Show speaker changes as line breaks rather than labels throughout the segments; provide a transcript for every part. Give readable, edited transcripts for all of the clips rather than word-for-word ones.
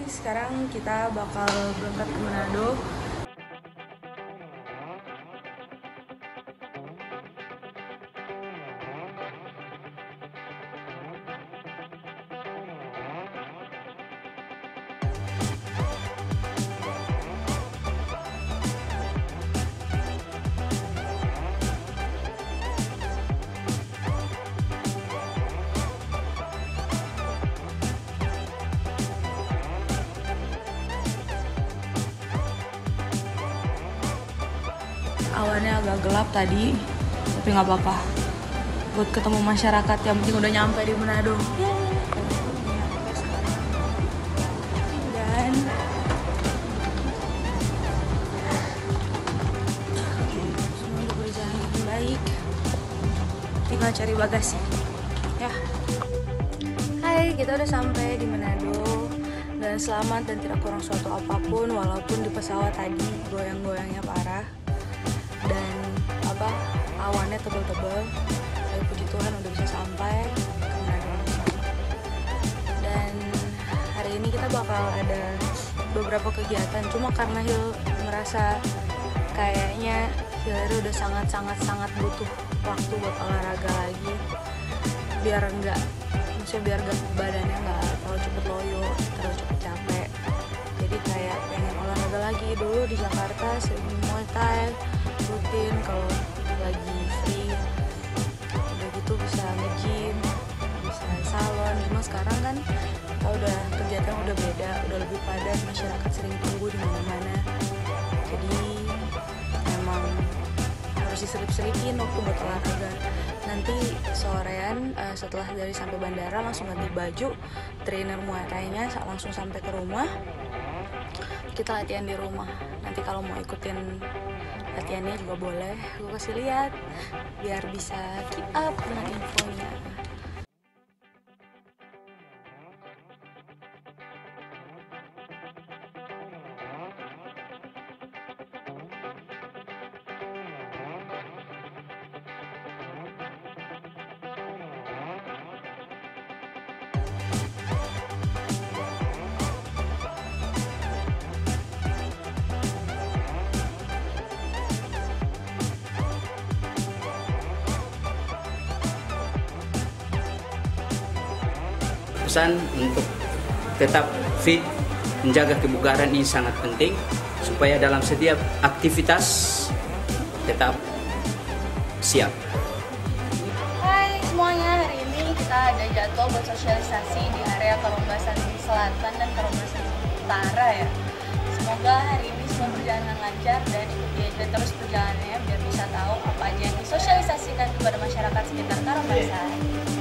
sekarang kita bakal berangkat ke Manado. Awannya agak gelap tadi, tapi nggak apa-apa. Buat ketemu masyarakat yang penting udah nyampe di Manado. Dan semoga berjalan dengan baik. Tinggal cari bagasi. Ya. Hai, kita udah sampai di Manado. Dan selamat dan tidak kurang suatu apapun, walaupun di pesawat tadi goyang-goyangnya parah. Dan awannya tebel-tebel, tapi puji Tuhan udah bisa sampai ke Manado. Dan hari ini kita bakal ada beberapa kegiatan, cuma karena Hil merasa kayaknya Hillary udah sangat butuh waktu buat olahraga lagi, biar badannya nggak terlalu cepet loyo, terlalu cepet capek. Jadi kayak pengen olahraga lagi. Dulu di Jakarta sering Muay Thai rutin kalau lagi free, udah gitu bisa nge-gym, bisa salon. Cuma sekarang kan kita udah kegiatan udah beda, udah lebih padat, masyarakat sering tunggu di mana-mana. Jadi memang harus diselip-selipin waktu buat olahraga. Nanti sorean setelah dari sampai bandara langsung ganti baju, trainer Muay Thai-nya langsung sampai ke rumah. Kita latihan di rumah. Nanti kalau mau ikutin latihannya juga boleh, gue kasih lihat biar bisa keep up dengan infonya.
Pesan untuk tetap fit, menjaga kebugaran ini sangat penting supaya dalam setiap aktivitas tetap siap.
Hai semuanya, hari ini kita ada jadwal buat sosialisasi di area Karombasan Selatan dan Karombasan Utara ya. Semoga hari ini semua berjalan dengan lancar dan ikuti aja terus perjalanannya biar bisa tahu apa aja yang disosialisasikan kepada masyarakat sekitar Karombasan.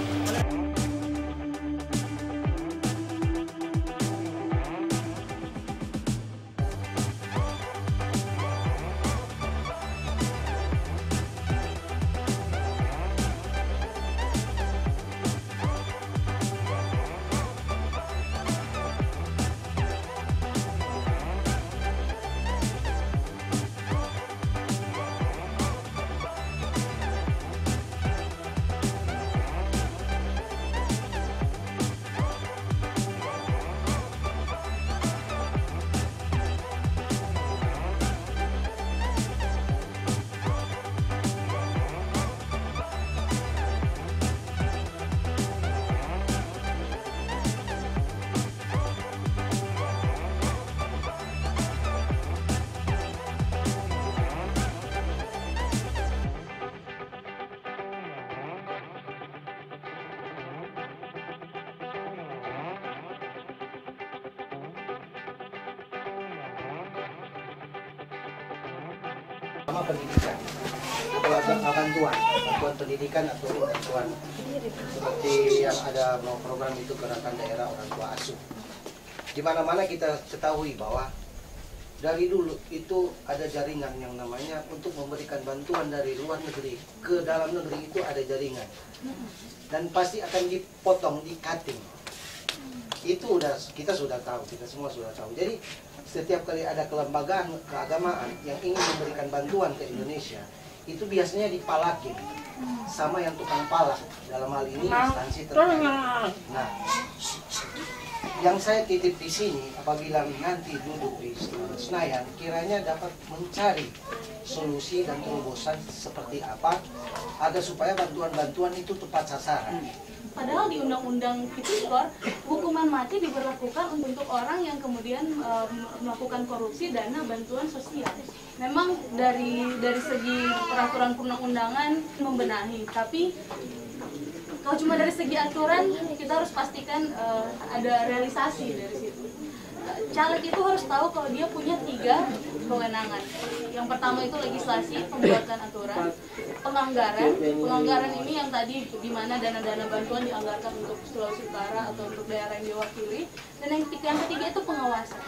Sama pendidikan atau bantuan pendidikan atau bantuan seperti yang ada program itu gerakan daerah orang tua asuh. Di mana-mana kita ketahui bahwa dari dulu itu ada jaringan yang namanya untuk memberikan bantuan dari luar negeri ke dalam negeri, itu ada jaringan dan pasti akan dipotong, di-cutting. Itu kita sudah tahu, kita semua sudah tahu. Jadi setiap kali ada kelembagaan keagamaan yang ingin memberikan bantuan ke Indonesia, itu biasanya dipalakin sama yang tukang palak, dalam hal ini instansi terkait. Nah, Yang saya titip di sini, apabila nanti duduk di Senayan, kiranya dapat mencari solusi dan terobosan seperti apa agar supaya bantuan-bantuan itu tepat sasaran.
Padahal di Undang-Undang Tipikor, hukuman mati diberlakukan untuk orang yang kemudian melakukan korupsi dana bantuan sosial. Memang dari segi peraturan perundang-undangan membenahi, tapi kalau cuma dari segi aturan, kita harus pastikan ada realisasi dari situ. Caleg itu harus tahu kalau dia punya 3 kewenangan. Yang pertama itu legislasi, pembuatan aturan, penganggaran. Penganggaran ini yang tadi di mana dana-dana bantuan dianggarkan untuk Sulawesi Utara atau untuk daerah yang diwakili. Dan yang ketiga itu pengawasan.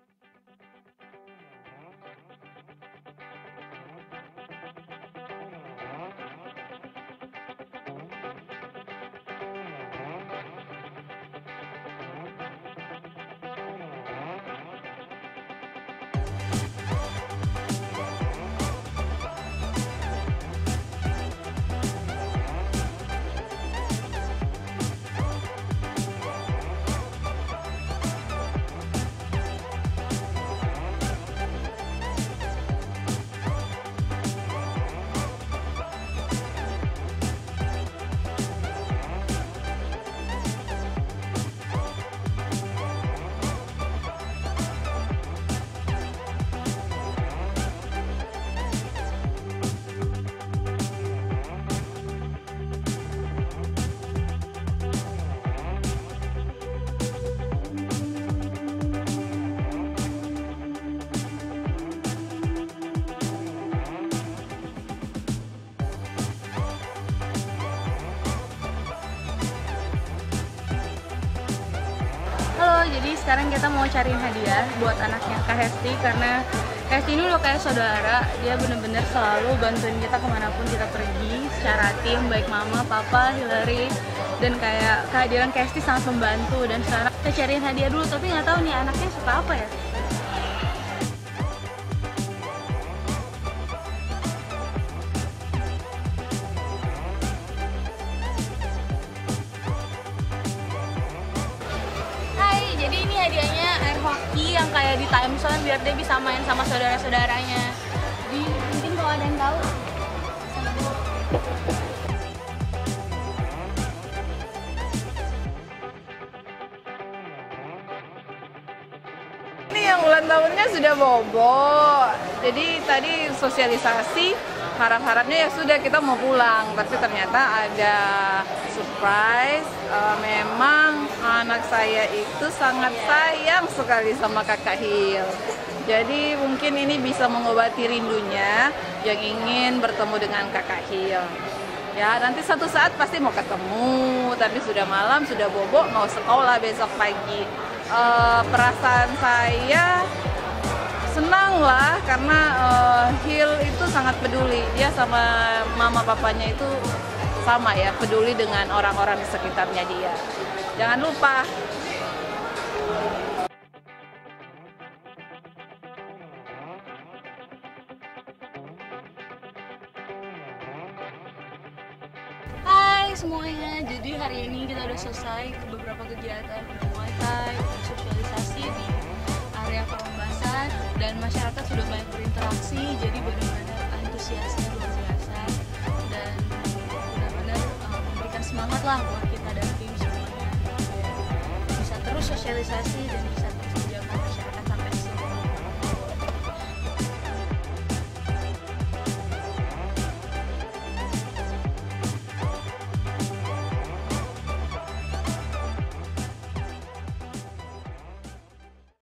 Jadi sekarang kita mau cariin hadiah buat anaknya Kak Hesti, karena Hesti ini udah kayak saudara. Dia bener-bener selalu bantuin kita kemanapun kita pergi secara tim, baik mama, papa, Hillary, dan kayak kehadiran Kak Hesti sangat membantu. Dan sekarang kita cariin hadiah dulu, tapi nggak tahu nih anaknya suka apa ya. Jadi ini hadiahnya air hoki yang kayak di time zone biar dia bisa main sama saudara-saudaranya. Jadi mungkin kalau ada yang tahu.
Ini yang ulang tahunnya sudah bobo. Jadi tadi sosialisasi, harap-harapnya ya sudah kita mau pulang. Tapi ternyata ada surprise. Memang anak saya itu sangat sayang sekali sama Kakak Hil. Jadi mungkin ini bisa mengobati rindunya yang ingin bertemu dengan Kakak Hil. Ya nanti satu saat pasti mau ketemu, tapi sudah malam, sudah bobo, mau sekolah besok pagi. Perasaan saya senang lah karena Hil itu sangat peduli. Dia sama mama papanya itu sama ya, peduli dengan orang-orang di sekitarnya dia. Jangan lupa.
Hai semuanya, jadi hari ini kita udah selesai beberapa kegiatan, udah Muay Thai, udah sosialisasi di area Perombasan, dan masyarakat sudah banyak berinteraksi, jadi benar-benar antusiasnya luar biasa dan benar-benar memberikan semangat lah buat kita dan tim semuanya, bisa terus sosialisasi dan bisa